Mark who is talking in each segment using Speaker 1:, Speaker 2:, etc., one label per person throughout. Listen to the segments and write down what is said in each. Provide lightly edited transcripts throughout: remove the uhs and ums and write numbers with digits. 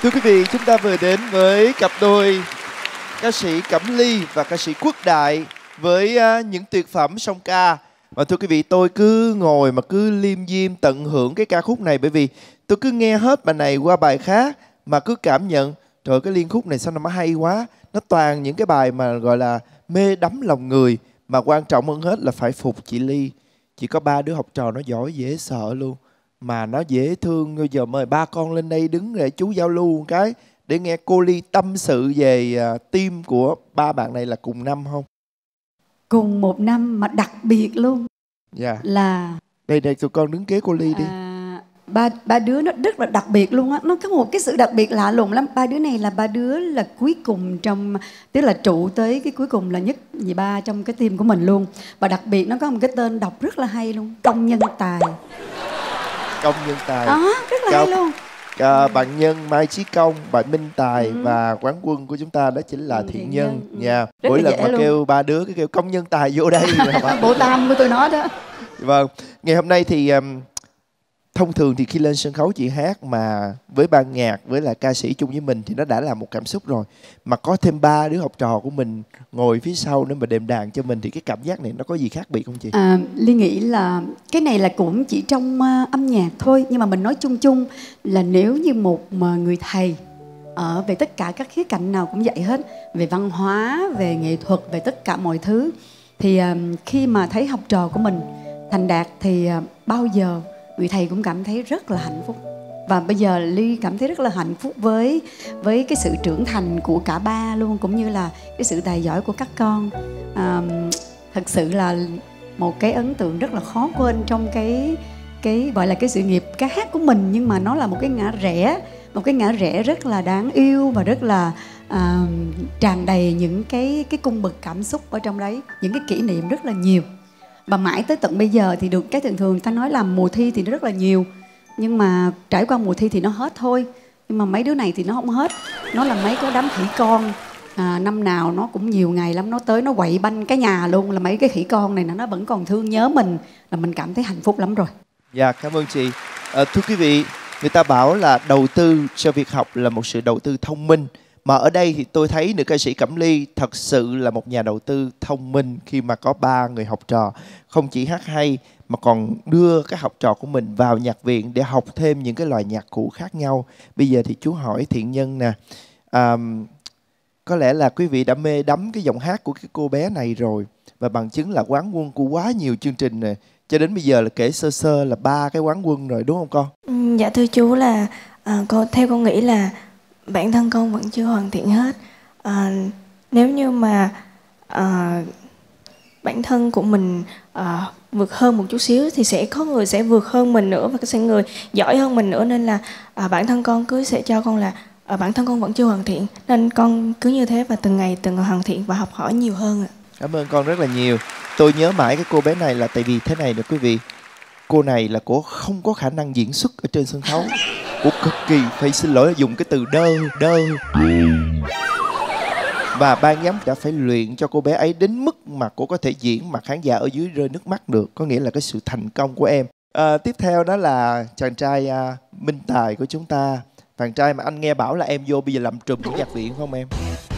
Speaker 1: Thưa quý vị, chúng ta vừa đến với cặp đôi ca sĩ Cẩm Ly và ca sĩ Quốc Đại với những tuyệt phẩm song ca. Và thưa quý vị, tôi cứ ngồi mà cứ liêm diêm tận hưởng cái ca khúc này, bởi vì tôi cứ nghe hết bài này qua bài khác mà cứ cảm nhận trời, cái liên khúc này sao nó hay quá. Nó toàn những cái bài mà gọi là mê đắm lòng người, mà quan trọng hơn hết là phải phục chị Ly. Chị có 3 đứa học trò nó giỏi dễ sợ luôn, mà nó dễ thương. Bây giờ mời ba con lên đây đứng để chú giao lưu một cái để nghe cô Ly tâm sự về team của ba bạn này là cùng năm không?
Speaker 2: Cùng một năm mà đặc biệt luôn.
Speaker 1: Dạ.
Speaker 2: Là
Speaker 1: đây tụi con đứng kế cô Ly đi.
Speaker 2: Ba đứa nó rất là đặc biệt luôn á. Nó có một cái sự đặc biệt lạ lùng lắm. Ba đứa này là ba đứa là cuối cùng trong, tức là trụ tới cái cuối cùng là nhất nhì ba trong cái team của mình luôn. Và đặc biệt nó có một cái tên đọc rất là hay luôn, Công Nhân Tài.
Speaker 1: Công Nhân Tài.
Speaker 2: Đó, rất là hay luôn.
Speaker 1: Bạn Nhân, Mai Chí Công, bạn Minh Tài và quán quân của chúng ta đó chính là Thiện Nhân. Dạ. Mỗi lần mà luôn. Kêu ba đứa cái kêu Công Nhân Tài vô đây.
Speaker 2: Bộ tam của tôi nói đó.
Speaker 1: Vâng, ngày hôm nay thì thông thường thì khi lên sân khấu chị hát mà với ban nhạc với là ca sĩ chung với mình thì nó đã là một cảm xúc rồi, mà có thêm 3 đứa học trò của mình ngồi phía sau nữa mà đệm đàn cho mình thì cái cảm giác này nó có gì khác biệt không chị?
Speaker 2: Ly nghĩ là cái này là cũng chỉ trong âm nhạc thôi, nhưng mà mình nói chung chung là nếu như một người thầy ở về tất cả các khía cạnh nào cũng vậy hết, về văn hóa, về nghệ thuật, về tất cả mọi thứ, thì khi mà thấy học trò của mình thành đạt thì bao giờ người thầy cũng cảm thấy rất là hạnh phúc. Và bây giờ Ly cảm thấy rất là hạnh phúc với cái sự trưởng thành của cả ba luôn, cũng như là cái sự tài giỏi của các con. Thật sự là một cái ấn tượng rất là khó quên trong cái gọi là cái sự nghiệp ca hát của mình, nhưng mà nó là một cái ngã rẽ rất là đáng yêu và rất là tràn đầy những cái cung bậc cảm xúc ở trong đấy, những cái kỷ niệm rất là nhiều. Và mãi tới tận bây giờ thì được cái thường ta nói là mùa thi thì nó rất là nhiều, nhưng mà trải qua mùa thi thì nó hết thôi. Nhưng mà mấy đứa này thì nó không hết. Nó là mấy cái đám khỉ con, năm nào nó cũng nhiều ngày lắm, nó tới nó quậy banh cái nhà luôn. Là mấy cái khỉ con này nó vẫn còn thương nhớ mình, là mình cảm thấy hạnh phúc lắm rồi.
Speaker 1: Dạ, cảm ơn chị. Thưa quý vị, người ta bảo là đầu tư cho việc học là một sự đầu tư thông minh, mà ở đây thì tôi thấy nữ ca sĩ Cẩm Ly thật sự là một nhà đầu tư thông minh khi mà có 3 người học trò, không chỉ hát hay mà còn đưa các học trò của mình vào nhạc viện để học thêm những cái loại nhạc cụ khác nhau. Bây giờ thì chú hỏi Thiện Nhân nè, có lẽ là quý vị đã mê đắm cái giọng hát của cái cô bé này rồi, và bằng chứng là quán quân của quá nhiều chương trình này, cho đến bây giờ là kể sơ sơ là 3 cái quán quân rồi, đúng không con?
Speaker 3: Dạ thưa chú là theo con nghĩ là bản thân con vẫn chưa hoàn thiện hết. Nếu như mà bản thân của mình vượt hơn một chút xíu thì sẽ có người sẽ vượt hơn mình nữa, và sẽ người giỏi hơn mình nữa, nên là bản thân con cứ sẽ cho con là bản thân con vẫn chưa hoàn thiện, nên con cứ như thế và từng ngày hoàn thiện và học hỏi nhiều hơn ạ.
Speaker 1: Cảm ơn con rất là nhiều. Tôi nhớ mãi cái cô bé này là tại vì thế này nè quý vị, cô này là cô không có khả năng diễn xuất ở trên sân khấu. Cô cực kỳ, phải xin lỗi dùng cái từ đơ. Và ban giám đã phải luyện cho cô bé ấy đến mức mà cô có thể diễn mà khán giả ở dưới rơi nước mắt được. Có nghĩa là cái sự thành công của em. Tiếp theo đó là chàng trai Minh Tài của chúng ta. Chàng trai mà anh nghe bảo là em vô bây giờ làm trùm của nhạc viện phải không em?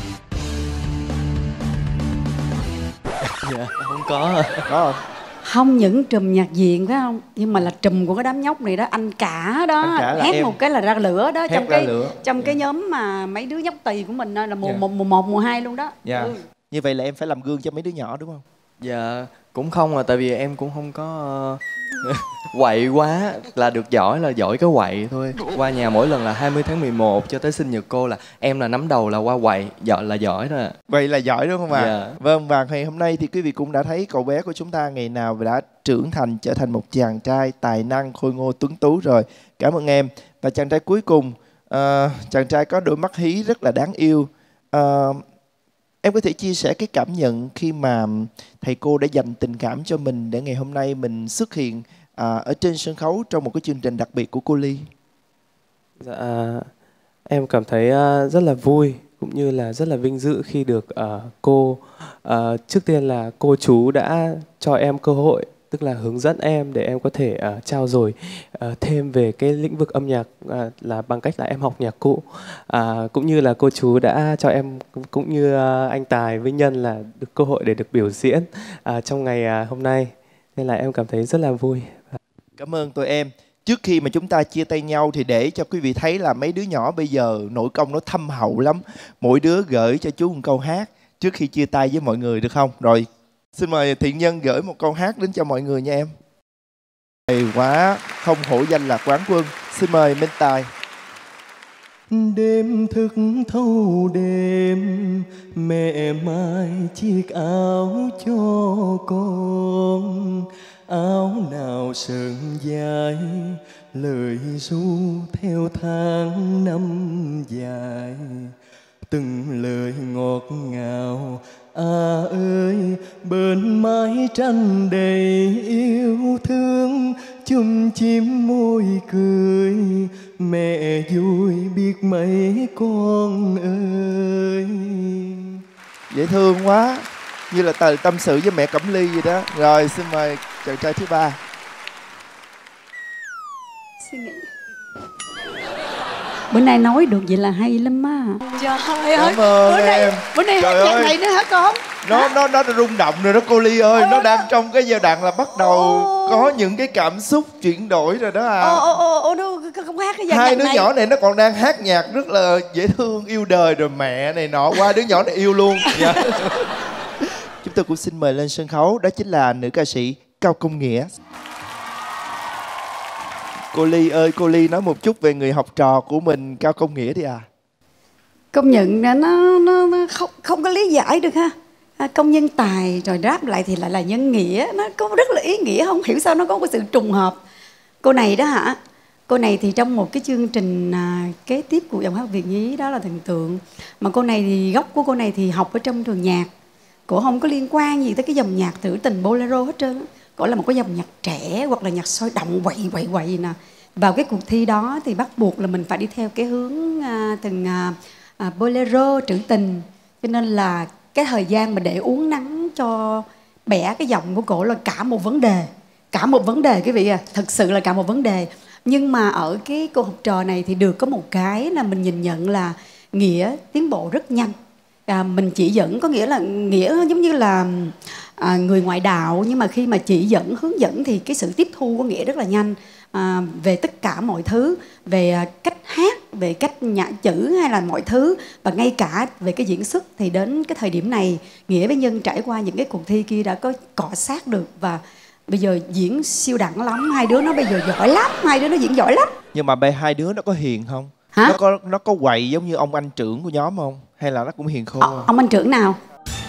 Speaker 4: Dạ, không có.
Speaker 1: Có không?
Speaker 2: Không những trùm nhạc viện phải không, nhưng mà là trùm của cái đám nhóc này đó, anh cả đó, hét em một cái là ra lửa đó, trong cái nhóm mà mấy đứa nhóc tỳ của mình là mùa 1, mùa 2 luôn đó.
Speaker 1: Dạ. Như vậy là em phải làm gương cho mấy đứa nhỏ đúng không?
Speaker 4: Dạ cũng không, tại vì em cũng không có quậy quá, là được giỏi là giỏi cái quậy thôi. Qua nhà mỗi lần là 20 tháng 11 cho tới sinh nhật cô là em là nắm đầu là qua quậy, giỏi rồi.
Speaker 1: Vậy là giỏi đúng không ạ?
Speaker 4: Dạ.
Speaker 1: Vâng, và ngày hôm nay thì quý vị cũng đã thấy cậu bé của chúng ta ngày nào đã trưởng thành trở thành một chàng trai tài năng, khôi ngô tuấn tú rồi. Cảm ơn em. Và chàng trai cuối cùng, chàng trai có đôi mắt hí rất là đáng yêu. Em có thể chia sẻ cái cảm nhận khi mà thầy cô đã dành tình cảm cho mình để ngày hôm nay mình xuất hiện ở trên sân khấu trong một cái chương trình đặc biệt của cô Ly?
Speaker 5: Dạ, em cảm thấy rất là vui cũng như là rất là vinh dự khi được cô trước tiên là cô chú đã cho em cơ hội tức là hướng dẫn em để em có thể trau dồi thêm về cái lĩnh vực âm nhạc, là bằng cách là em học nhạc cụ, cũng như là cô chú đã cho em cũng như anh Tài với Nhân là được cơ hội để được biểu diễn trong ngày hôm nay, nên là em cảm thấy rất là vui.
Speaker 1: Cảm ơn tụi em. Trước khi mà chúng ta chia tay nhau thì để cho quý vị thấy là mấy đứa nhỏ bây giờ nội công nó thâm hậu lắm. Mỗi đứa gửi cho chú một câu hát trước khi chia tay với mọi người được không? Rồi xin mời Thiện Nhân gửi một câu hát đến cho mọi người nha em. Hay quá, không hổ danh là quán quân. Xin mời Minh Tài.
Speaker 4: Đêm thức thâu đêm, mẹ mai chiếc áo cho con. Áo nào sờn dài, lời ru theo tháng năm dài. Từng lời ngọt ngào, ơi bên mái tranh đầy yêu thương. Chum chim môi cười, mẹ vui biết mấy con ơi.
Speaker 1: Dễ thương quá, như là tâm sự với mẹ Cẩm Ly vậy đó. Rồi xin mời chàng trai thứ ba.
Speaker 2: Suy nghĩ. Bữa nay nói được vậy là hay lắm á. Trời ơi,
Speaker 1: Cảm ơn em.
Speaker 2: Bữa nay hát
Speaker 1: Trời
Speaker 2: nhạc
Speaker 1: ơi.
Speaker 2: này nữa hả con?
Speaker 1: Nó rung động rồi đó cô Ly ơi. Nó đang trong cái giai đoạn là bắt đầu có những cái cảm xúc chuyển đổi rồi đó à.
Speaker 2: Đâu không hát cái
Speaker 1: Hai
Speaker 2: nhạc
Speaker 1: đứa
Speaker 2: này.
Speaker 1: nhỏ này nó còn đang hát nhạc rất là dễ thương, yêu đời rồi mẹ này nọ, qua đứa nhỏ này yêu luôn. Dạ. Chúng tôi cũng xin mời lên sân khấu, đó chính là nữ ca sĩ Cao Công Nghĩa. Cô Ly ơi, cô Ly nói một chút về người học trò của mình Cao Công Nghĩa đi à.
Speaker 2: Công nhận là nó không có lý giải được ha. Công nhân tài rồi đáp lại thì lại là nhân nghĩa, nó có rất là ý nghĩa, không hiểu sao nó có cái sự trùng hợp. Cô này đó hả? Cô này thì trong một cái chương trình kế tiếp của dòng hát Việt nhí đó là Thần Tượng. Mà cô này thì gốc của cô này thì học ở trong trường nhạc. Cô không có liên quan gì tới cái dòng nhạc trữ tình bolero hết trơn. Cô là một cái dòng nhạc trẻ hoặc là nhạc sôi động quậy nè. Vào cái cuộc thi đó thì bắt buộc là mình phải đi theo cái hướng từng bolero trữ tình. Cho nên là cái thời gian mà để uốn nắn cho bẻ cái giọng của cổ là cả một vấn đề. Cả một vấn đề quý vị à, thật sự là cả một vấn đề. Nhưng mà ở cái cô học trò này thì được có một cái là mình nhìn nhận là Nghĩa tiến bộ rất nhanh. Mình chỉ dẫn có nghĩa là Nghĩa giống như là người ngoại đạo, nhưng mà khi mà chỉ dẫn hướng dẫn thì cái sự tiếp thu của Nghĩa rất là nhanh, về tất cả mọi thứ, về cách hát, về cách nhả chữ hay là mọi thứ, và ngay cả về cái diễn xuất. Thì đến cái thời điểm này Nghĩa với Nhân trải qua những cái cuộc thi kia đã có cọ sát được, và bây giờ diễn siêu đẳng lắm. Hai đứa nó bây giờ giỏi lắm, hai đứa nó diễn giỏi lắm.
Speaker 1: Nhưng mà hai đứa nó có hiền không?
Speaker 2: Hả?
Speaker 1: Nó có quậy giống như ông anh trưởng của nhóm không? Hay là nó cũng hiền khô?
Speaker 2: Ông anh trưởng nào?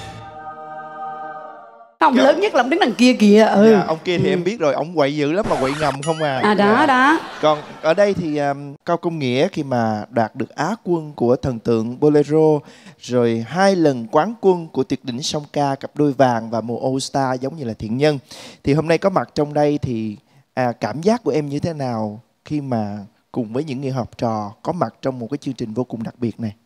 Speaker 2: Ông lớn nhất là ông đứng đằng kia kìa.
Speaker 1: Dạ, ông kia thì em biết rồi, ông quậy dữ lắm mà quậy ngầm không à.
Speaker 2: Đó.
Speaker 1: Còn ở đây thì Cao Công Nghĩa khi mà đạt được Á quân của Thần Tượng Bolero, rồi 2 lần quán quân của Tuyệt đỉnh song ca cặp đôi vàng và mùa All Star giống như là Thiện Nhân, thì hôm nay có mặt trong đây thì cảm giác của em như thế nào khi mà cùng với những người học trò có mặt trong một cái chương trình vô cùng đặc biệt này?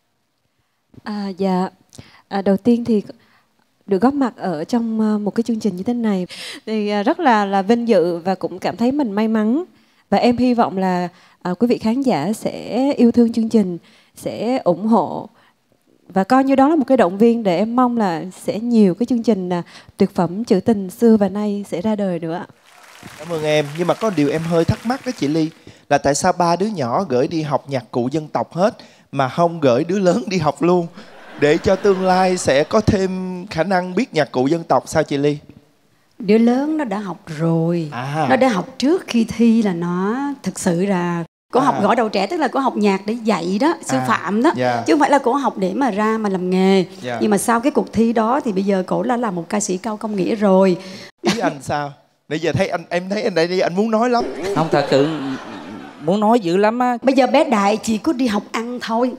Speaker 6: Đầu tiên thì được góp mặt ở trong một cái chương trình như thế này thì rất là vinh dự, và cũng cảm thấy mình may mắn. Và em hy vọng là quý vị khán giả sẽ yêu thương chương trình, sẽ ủng hộ và coi như đó là một cái động viên để em mong là sẽ nhiều cái chương trình tuyệt phẩm trữ tình xưa và nay sẽ ra đời nữa.
Speaker 1: Cảm ơn em. Nhưng mà có điều em hơi thắc mắc đó chị Ly, là tại sao 3 đứa nhỏ gửi đi học nhạc cụ dân tộc hết mà không gửi đứa lớn đi học luôn, để cho tương lai sẽ có thêm khả năng biết nhạc cụ dân tộc, sao chị Ly?
Speaker 2: Đứa lớn nó đã học rồi, nó đã học trước khi thi là nó thực sự là cô học gõ đầu trẻ, tức là cô học nhạc để dạy đó, sư phạm đó, chứ không phải là cô học để mà ra mà làm nghề. Nhưng mà sau cái cuộc thi đó thì bây giờ cô đã là một ca sĩ Cao Công Nghĩa rồi.
Speaker 1: Ý anh sao? Bây giờ thấy em thấy anh đây anh muốn nói lắm.
Speaker 7: Không, thật sự muốn nói dữ lắm á.
Speaker 2: Bây giờ bé Đại chỉ có đi học ăn thôi.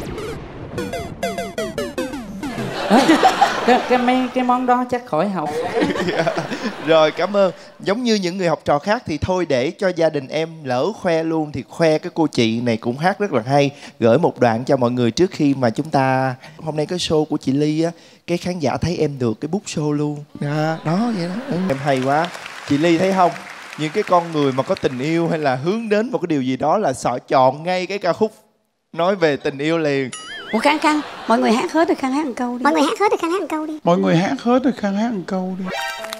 Speaker 7: Cái món đó chắc khỏi học.
Speaker 1: Rồi, cảm ơn. Giống như những người học trò khác thì thôi để cho gia đình em lỡ khoe luôn thì khoe cái cô chị này cũng hát rất là hay. Gửi một đoạn cho mọi người trước khi mà chúng ta hôm nay cái show của chị Ly á, cái khán giả thấy em được cái bút show luôn. Đó vậy đó. Em hay quá. Chị Ly thấy không, những cái con người mà có tình yêu hay là hướng đến một cái điều gì đó là sợ chọn ngay cái ca khúc nói về tình yêu liền.
Speaker 2: Ủa Khang, mọi người hát hết rồi, Khang hát một câu đi.
Speaker 8: Mọi người hát hết rồi, Khang hát một câu đi.
Speaker 9: Mọi người hát hết rồi, Khang hát một câu đi.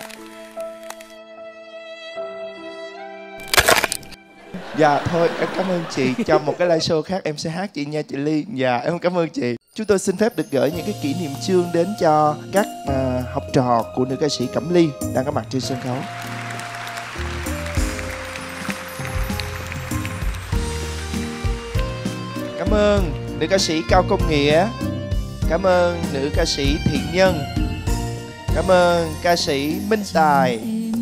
Speaker 1: Dạ thôi em cảm ơn chị. Trong một cái live show khác em sẽ hát chị nha chị Ly. Dạ em cảm ơn chị. Chúng tôi xin phép được gửi những cái kỷ niệm chương đến cho các học trò của nữ ca sĩ Cẩm Ly đang có mặt trên sân khấu. Cảm ơn nữ ca sĩ Cao Công Nghĩa. Cảm ơn nữ ca sĩ Thiện Nhân. Cảm ơn ca sĩ Minh Tài.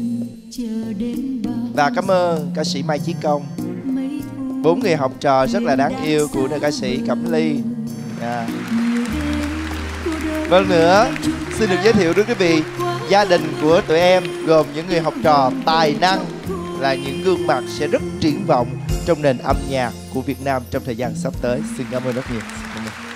Speaker 1: Và cảm ơn ca sĩ Mai Chí Công. 4 người học trò rất là đáng yêu của nữ ca sĩ Cẩm Ly. Vâng nữa, xin được giới thiệu đến quý vị gia đình của tụi em gồm những người học trò tài năng, là những gương mặt sẽ rất triển vọng trong nền âm nhạc của Việt Nam trong thời gian sắp tới. Xin cảm ơn rất nhiều.